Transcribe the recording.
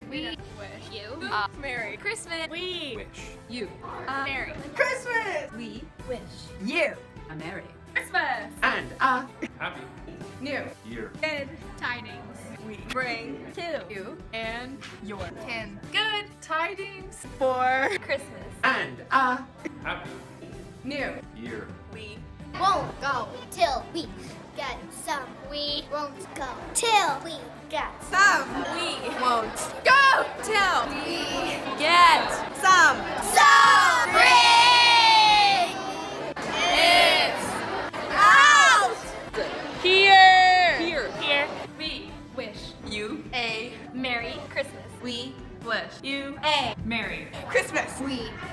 We wish you Merry Christmas. We Wish. you Merry Christmas. We wish You a Merry Christmas And happy New year. Good tidings. we bring To you and your Kin. good tidings for Christmas. And happy new year. we Won't go till we get some. We won't go till we get some. We won't go till we get some. some. It's out here. Here we wish You a Merry Christmas. we wish you a Merry Christmas. We